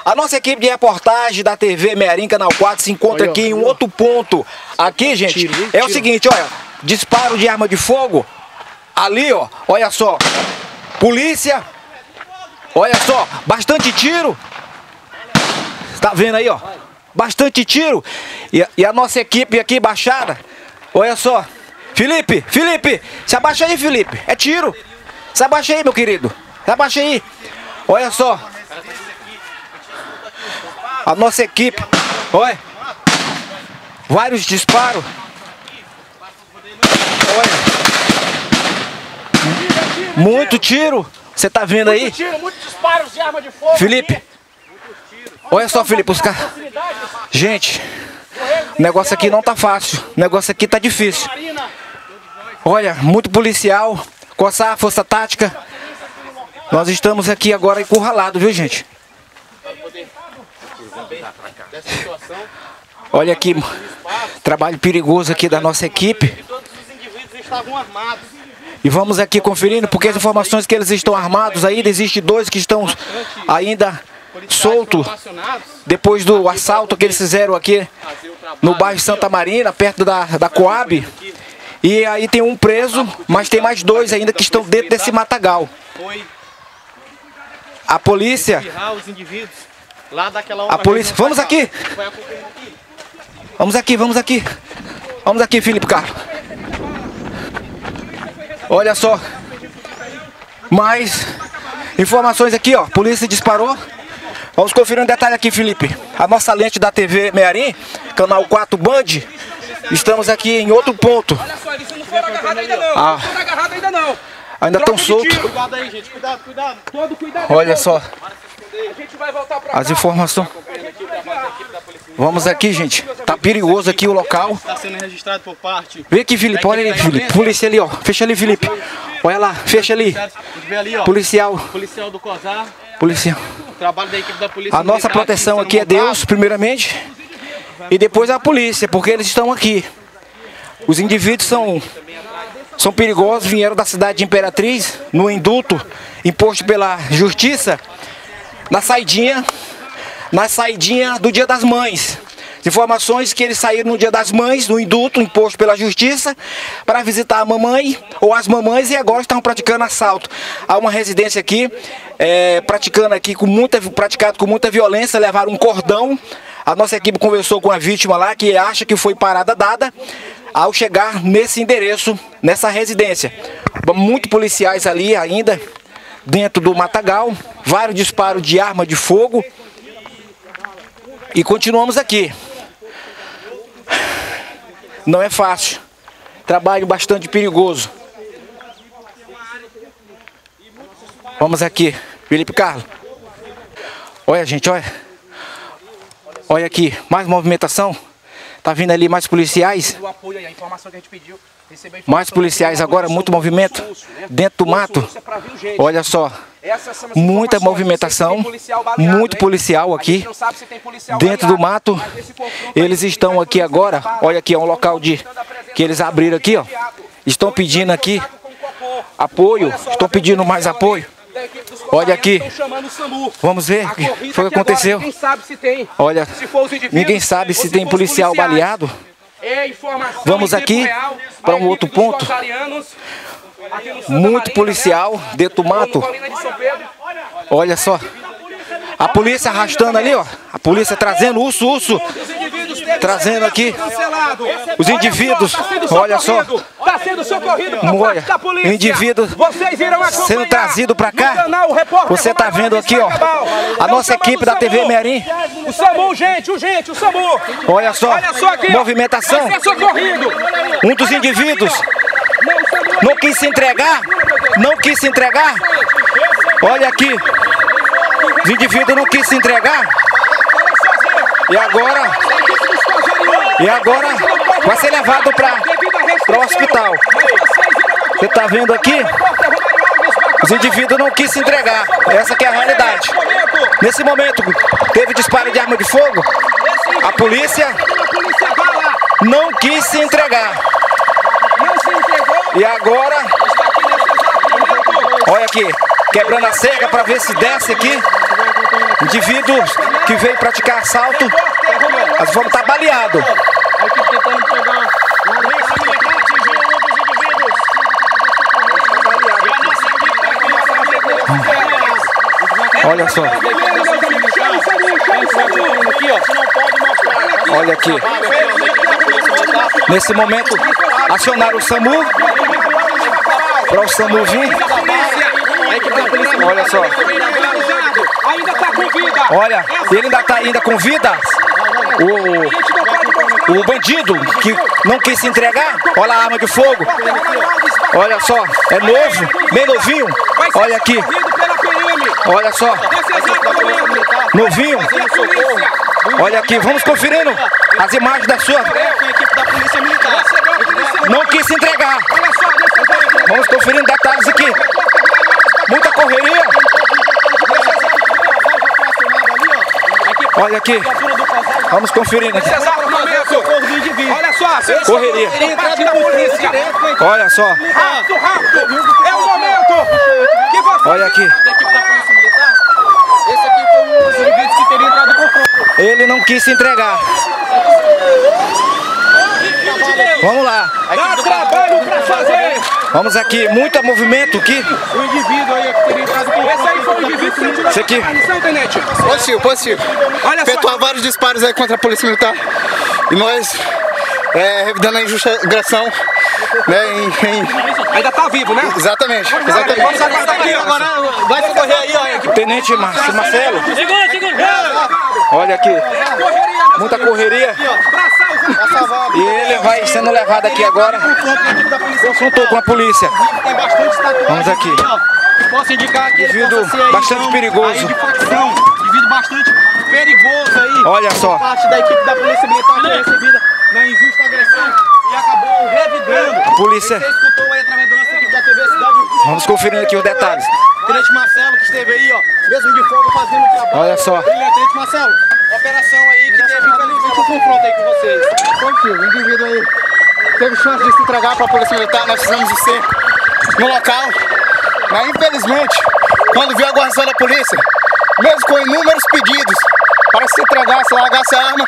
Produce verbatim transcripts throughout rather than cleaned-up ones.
A nossa equipe de reportagem da T V Mearim, Canal quatro, se encontra aqui em um outro ponto. Aqui, gente, é o seguinte, olha, disparo de arma de fogo. Ali, ó, olha só, polícia, olha só, bastante tiro. Tá vendo aí, ó, bastante tiro. E, e a nossa equipe aqui baixada, olha só. Felipe, Felipe, se abaixa aí, Felipe, é tiro. Se abaixa aí, meu querido, se abaixa aí. Olha só. A nossa equipe, olha, vários disparos. Olha. Muito tiro, você tá vendo aí? Muito tiro, muitos disparos de arma de fogo. Felipe, olha só, Felipe, os caras. Gente, o negócio aqui não tá fácil, o negócio aqui tá difícil. Olha, muito policial, coçar a força tática. Nós estamos aqui agora encurralados, viu, gente? Olha aqui, trabalho perigoso aqui da nossa equipe. Todos os indivíduos estavam armados. E vamos aqui conferindo, porque as informações que eles estão armados ainda, existem dois que estão ainda soltos depois do assalto que eles fizeram aqui no bairro Santa Marina, perto da, da Coab. E aí tem um preso, mas tem mais dois ainda que estão dentro desse matagal. A polícia... A polícia... Vamos aqui! Vamos aqui, vamos aqui! Vamos aqui, Felipe Carlos. Olha só, mais informações aqui, ó, polícia disparou. Vamos conferir um detalhe aqui, Felipe. A nossa lente da T V Mearim, Canal quatro Band, estamos aqui em outro ponto. Olha só, eles não foram agarrados ainda não, Ah. não foram agarrados ainda não. Ainda estão soltos. Cuidado aí, gente, cuidado, cuidado. Todo cuidado. Olha só, A gente vai voltar pra as informações. Vamos aqui, gente. Tá perigoso aqui o local. Está sendo registrado por parte. Vem aqui, Felipe. Olha ali, Felipe. Polícia ali, ó. Fecha ali, Felipe. Olha lá, fecha ali. A gente vê ali, ó. Policial. Policial do COSAR. Policial. O trabalho da equipe da polícia. A nossa proteção aqui é Deus, primeiramente. E depois a polícia, porque eles estão aqui. Os indivíduos são, são perigosos, vieram da cidade de Imperatriz, no indulto imposto pela justiça, na saidinha, na saidinha do Dia das Mães. Informações que eles saíram no Dia das Mães, no indulto imposto pela justiça, para visitar a mamãe ou as mamães, e agora estão praticando assalto. Há uma residência aqui, é, praticando aqui com muita, praticado com muita violência, levaram um cordão. A nossa equipe conversou com a vítima lá, que acha que foi parada dada ao chegar nesse endereço, nessa residência. Muitos policiais ali ainda dentro do matagal, vários disparos de arma de fogo. E continuamos aqui. Não é fácil. Trabalho bastante perigoso. Vamos aqui, Felipe Carlos. Olha, gente, olha. Olha aqui, mais movimentação. Tá vindo ali mais policiais. O apoio aí, a informação que a gente pediu. Mais policiais agora, muito movimento dentro do mato. Olha só, muita movimentação, muito policial aqui dentro do mato. Eles estão aqui agora, olha aqui, é um local de que eles abriram aqui, ó. Estão pedindo aqui apoio, estão pedindo mais apoio. Olha aqui, vamos ver o que foi que aconteceu. Olha, ninguém sabe se tem policial baleado. Vamos aqui para um outro ponto. Muito policial dentro do mato. Olha só. A polícia arrastando ali, ó. A polícia trazendo urso, urso. Trazendo aqui os indivíduos. Olha só. Está sendo socorrido por Olha, parte da polícia. o indivíduo Vocês irão acompanhar sendo trazido para cá. no canal, o repórter Você está Romário vendo aqui, ó, a nossa equipe da T V Mearim. O SAMU, gente, o gente, o SAMU. Olha só, Olha só aqui, ó. movimentação. Vai ser socorrido. Um dos indivíduos não quis se entregar, não quis se entregar. Olha aqui, os indivíduos não quis se entregar. E agora, e agora vai ser levado para o hospital. Você está vendo aqui? Os indivíduos não quis se entregar. Essa que é a realidade. Nesse momento, teve disparo de arma de fogo. A polícia não quis se entregar. E agora, olha aqui, quebrando a cerca para ver se desce aqui. Indivíduos que veio praticar assalto, nós vamos estar baleados. A equipe tentando pegar. A polícia militar atingiu um dos indivíduos. E a nossa equipe está aqui para fazer. Olha só. Olha aqui. Nesse momento, acionaram o SAMU. Para o SAMU vir. Olha só. Ainda tá com vida. Olha, ele ainda está ainda com vida. O, o bandido que não quis se entregar. Olha a arma de fogo. Olha só, é novo, bem novinho. Olha aqui. Olha só. Novinho. Olha aqui, vamos conferindo as imagens da sua. Não quis se entregar. Vamos conferindo detalhes aqui. Muita correria. Olha aqui. Vamos conferindo aqui. Olha só, correria. Olha só. Rápido, rápido. É o momento que você... Olha aqui. Esse aqui foi um dos indivíduos que teria entrado em confronto. Ele não quis se entregar. Vamos lá. Dá trabalho pra fazer. Vamos aqui. Muito movimento aqui. O indivíduo aí que teria entrado em confronto. Esse aí foi o indivíduo que você tirou Esse aqui. da guarnição, tenente. Positivo, positivo. Olha só. Efetuar vários disparos aí contra a polícia militar. E nós, é, revidando a injusta agressão, né, em, em... Ainda tá vivo, né? Exatamente, Vamos exatamente. aguardar aqui agora. Vai socorrer aí, ó. Tenente Mar- Marcelo. Segura, segura. Olha aqui. Muita correria. Pra salvar. E ele vai sendo levado aqui agora. Confrontou com a polícia. Tem bastante tatuagem. Vamos aqui. ó, que posso indicar que ele Indivíduo possa ser aí, bastante então, perigoso. aí de facção. Indivíduo bastante perigoso aí. Olha só. Por parte da equipe da Polícia Militar que foi recebida na injusta agressão e acabou revidando. A polícia. Você escutou aí através da nossa equipe da T V Cidade. Vamos conferindo aqui os detalhes. Tenente Marcelo que esteve aí, ó, mesmo de folga fazendo o trabalho. Olha só. Brilhante, Tenente Marcelo. Operação aí que teve infelizmente um confronto aí com vocês. Positivo, o indivíduo aí teve chance de se entregar para a polícia militar, nós fizemos o cerco no local. Mas infelizmente, quando viu a guarnição da polícia, mesmo com inúmeros pedidos para que se entregasse, largasse a arma,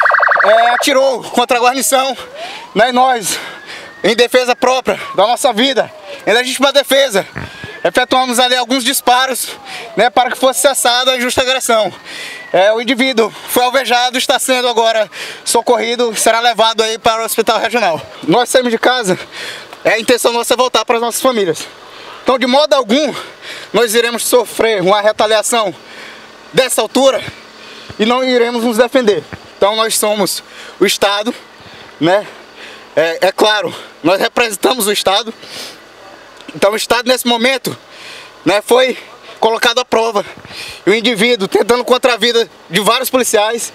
é, atirou contra a guarnição, né, e nós, em defesa própria da nossa vida, em legítima defesa, efetuamos ali alguns disparos, né, para que fosse cessada a injusta agressão. É, o indivíduo foi alvejado, está sendo agora socorrido, será levado aí para o hospital regional. Nós saímos de casa, é a intenção nossa é voltar para as nossas famílias. Então, de modo algum, nós iremos sofrer uma retaliação dessa altura e não iremos nos defender. Então, nós somos o Estado, né? É, é claro, nós representamos o Estado. Então, o Estado, nesse momento, né, foi colocado à prova. E o indivíduo tentando contra a vida de vários policiais,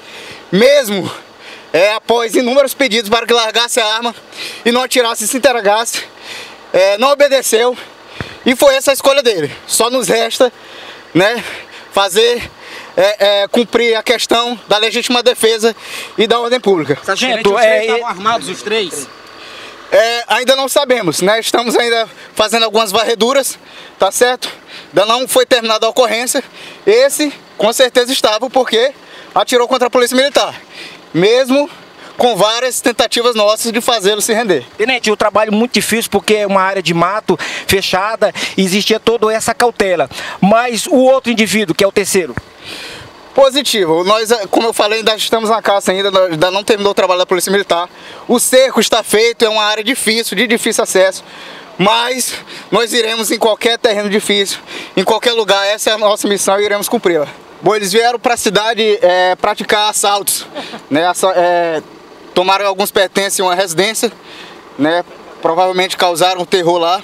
mesmo é, após inúmeros pedidos para que largasse a arma e não atirasse e se entregasse, é, não obedeceu. E foi essa a escolha dele. Só nos resta, né, fazer, é, é, cumprir a questão da legítima defesa e da ordem pública. Sargento, Vocês é, estavam armados os três? É, ainda não sabemos, né? Estamos ainda fazendo algumas varreduras, tá certo? Ainda não foi terminada a ocorrência. Esse, com certeza, estava porque atirou contra a polícia militar. Mesmo com várias tentativas nossas de fazê-lo se render. Tenente, o trabalho é muito difícil porque é uma área de mato fechada, existia toda essa cautela. Mas o outro indivíduo, que é o terceiro? Positivo. Nós, como eu falei, ainda estamos na caça ainda, ainda não terminou o trabalho da Polícia Militar. O cerco está feito, é uma área difícil, de difícil acesso. Mas nós iremos em qualquer terreno difícil, em qualquer lugar, essa é a nossa missão e iremos cumpri-la. Bom, eles vieram para a cidade é, praticar assaltos, né? Assa, é, tomaram alguns pertences em uma residência, né? Provavelmente causaram terror lá.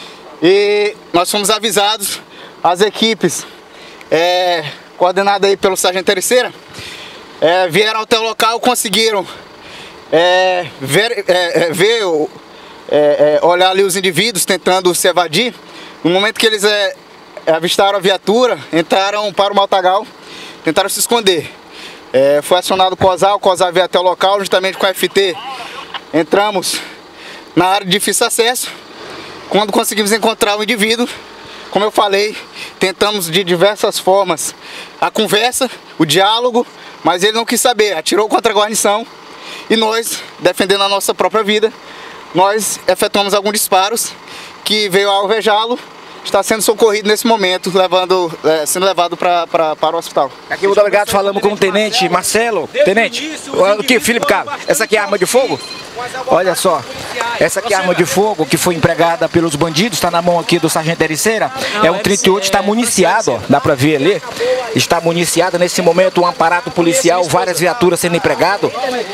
E nós fomos avisados, as equipes, é, coordenadas aí pelo Sargento Terceira, é, vieram até o local, conseguiram é, ver, é, ver é, é, olhar ali os indivíduos tentando se evadir. No momento que eles é, avistaram a viatura, entraram para o matagal, tentaram se esconder. É, foi acionado o COSAR, o COSAR veio até o local, juntamente com a F T, entramos na área de difícil acesso. Quando conseguimos encontrar o indivíduo, como eu falei, tentamos de diversas formas a conversa, o diálogo, mas ele não quis saber, atirou contra a guarnição e nós, defendendo a nossa própria vida, nós efetuamos alguns disparos que veio a alvejá-lo. Está sendo socorrido nesse momento, levando, é, sendo levado pra, pra, para o hospital. Aqui o delegado falamos com o tenente Marcelo. Tenente, o que, Felipe Cabo, essa aqui é arma de fogo? Olha só, essa aqui é arma de fogo que foi empregada pelos bandidos, está na mão aqui do sargento Ericeira. É um trinta e oito, está municiado, ó, dá pra ver ali. Está municiado nesse momento um aparato policial, várias viaturas sendo empregado.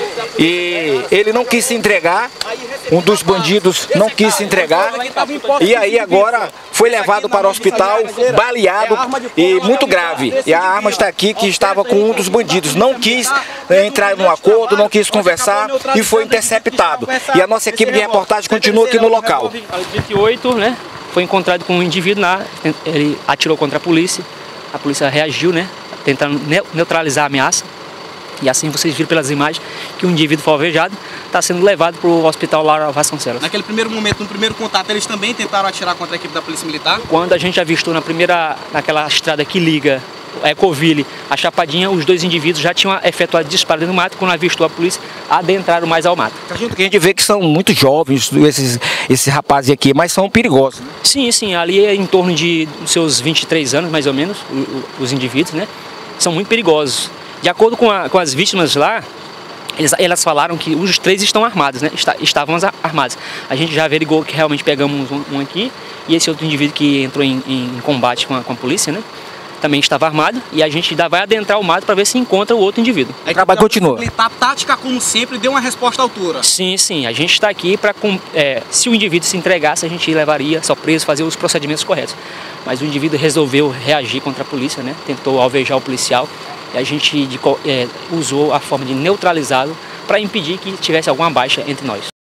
E ele não quis se entregar, um dos bandidos não quis se entregar. E aí agora foi levado para o hospital, baleado e muito grave. E a arma está aqui que estava com um dos bandidos. Não quis entrar num acordo, não quis conversar e foi interceptado. E a nossa equipe de reportagem continua aqui no local. trinta e oito, né? Foi encontrado com um indivíduo lá, ele atirou contra a polícia. A polícia reagiu, né? Tentando neutralizar a ameaça. E assim vocês viram pelas imagens que um indivíduo foi alvejado, está sendo levado para o hospital Laura Vasconcelos. Naquele primeiro momento, no primeiro contato, eles também tentaram atirar contra a equipe da Polícia Militar? Quando a gente avistou na primeira, naquela estrada que liga a Ecoville, a Chapadinha, os dois indivíduos já tinham efetuado disparo no mato. Quando avistou a polícia, adentraram mais ao mato. A gente vê que são muito jovens esses, esses rapazes aqui, mas são perigosos. Sim, sim, ali é em torno de seus vinte e três anos, mais ou menos, os indivíduos, né? São muito perigosos. De acordo com, a, com as vítimas lá, eles, elas falaram que os três estão armados, né? Está, estavam armados. A gente já averigou que realmente pegamos um, um aqui, e esse outro indivíduo que entrou em, em combate com a, com a polícia, né? Também estava armado, e a gente ainda vai adentrar o mato para ver se encontra o outro indivíduo. O trabalho continua. A tática, como sempre, deu uma resposta à altura. Sim, sim. A gente está aqui para, é, se o indivíduo se entregasse, a gente levaria só preso, fazer os procedimentos corretos. Mas o indivíduo resolveu reagir contra a polícia, né? Tentou alvejar o policial. E a gente de, é, usou a forma de neutralizá-lo para impedir que tivesse alguma baixa entre nós.